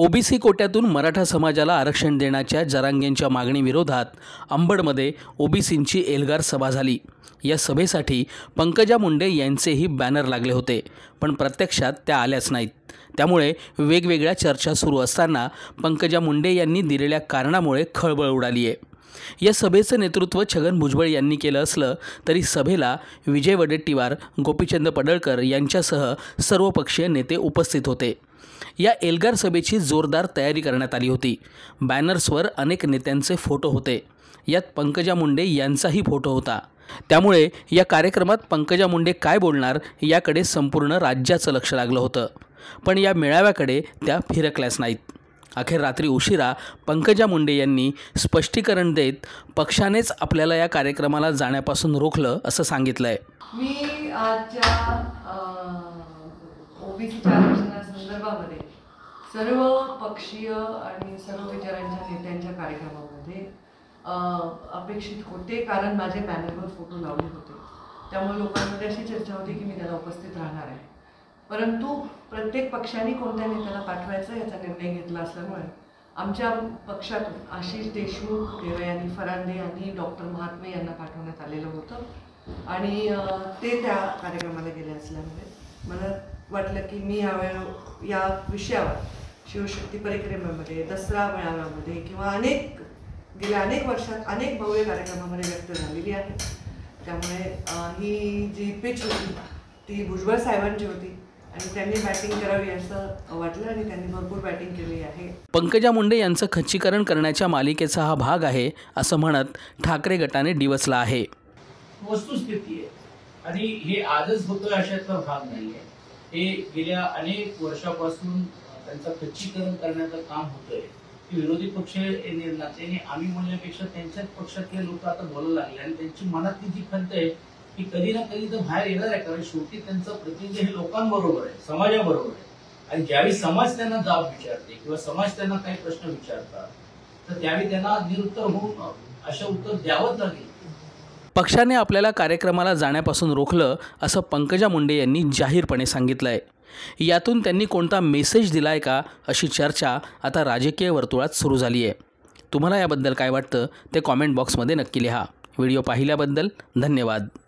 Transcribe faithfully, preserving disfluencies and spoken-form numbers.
OBC कोट्यातून मराठा समाजाला आरक्षण देण्याच्या जरांगेंच्या मागणीविरोधात अंबडमध्ये ओबीसींची एल्गार सभा झाली। या सभेसाठी पंकजा मुंडे यांचेही बॅनर लागले होते, पण प्रत्यक्षात त्या आल्याच नाहीत। त्यामुळे वेगवेगळ्या चर्चा सुरू असताना पंकजा मुंडे यांनी दिलेल्या कारणामुळे खळबळ उडाली आहे। या सभेचं नेतृत्व छगन भुजबळ यांनी केलं असलं तरी सभेला विजय वडेट्टीवार, गोपीचंद पडळकर यांच्यासह सर्वपक्षीय नेते उपस्थित होते। या एल्गार सभेची जोरदार तयारी करण्यात आली होती। बॅनर्सवर अनेक नेत्यांचे फोटो होते, यात पंकजा मुंडे यांचाही फोटो होता। त्यामुळे या कार्यक्रमात पंकजा मुंडे काय बोलणार याकडे संपूर्ण राज्याचं लक्ष लागलं होतं, पण या मेळाव्याकडे त्या फिरकल्याच नाहीत। अखेर रात्री उशिरा पंकजा मुंडे यांनी स्पष्टीकरण देत पक्षानेच आपल्याला या कार्यक्रमाला जाण्यापासून रोखलं असं सांगितलंय। मी आजच्या ओबीसीच्या आरक्षणासंदर्भामध्ये सर्व पक्षीय आणि सर्व विचारांच्या नेत्यांच्या कार्यक्रमामध्ये अपेक्षित होते, कारण माझे बॅनरवर फोटो लावले होते। त्यामुळे लोकांमध्ये अशी चर्चा होती की मी त्याला उपस्थित राहणार आहे, परंतु प्रत्येक पक्षाने कोणत्या नेत्याला पाठवायचं याचा निर्णय घेतला असल्यामुळे आमच्या पक्षातून आशिष देशमुख, देवयानी फरांदे आणि डॉक्टर महात्मे यांना पाठवण्यात आलेलं होतं आणि ते त्या कार्यक्रमाला गेले असल्यामुळे मला वाटलं की मी यावेळी या विषयावर शिवशक्ती परिक्रमेमध्ये, दसरा मेळाव्यामध्ये किंवा अनेक गेल्या अनेक वर्षात अनेक भव्य कार्यक्रमामध्ये व्यक्त झालेली आहे। त्यामुळे ही जी पिच होती ती भुजबळ साहेबांची होती आणि त्यांनी बॅटिंग करावी असं वाटलं आणि त्यांनी भरपूर बॅटिंग केली आहे। पंकजा मुंडे यांचं खच्चीकरण करण्याच्या मालिकेचा हा भाग आहे असं म्हणत ठाकरे गटाने डिवचला आहे। वस्तुस्थिती आहे आणि हे आजच होतोय अशातला भाग नाहीये। हे गेल्या अनेक वर्षापासून त्यांचं खच्चीकरण करण्याचं काम होतंय। विरोधी पक्ष नात्याने आम्ही म्हणण्यापेक्षा त्यांच्याच पक्षातले लोक आता बोलायला लागले आणि त्यांची मनातली जी खंत आहे की कधी ना कधी तर बाहेर येणार आहे, कारण शेवटी त्यांचं प्रतिनिधी हे लोकांबरोबर आहे, समाजाबरोबर आहे आणि ज्यावेळी समाज त्यांना जाब विचारते किंवा समाज त्यांना काही प्रश्न विचारतात तर त्यावेळी त्यांना निरुत्तर होऊन अशा उत्तर द्यावंच लागेल। पक्षाने आपल्याला कार्यक्रमाला जाण्यापासून रोखलं असं पंकजा मुंडे यांनी जाहीरपणे सांगितलंय। यातून त्यांनी कोणता मेसेज दिलाय का अशी चर्चा आता राजकीय वर्तुळात सुरू झाली आहे। तुम्हाला याबद्दल काय वाटतं ते कॉमेंट बॉक्समध्ये नक्की लिहा। व्हिडिओ पाहिल्याबद्दल धन्यवाद।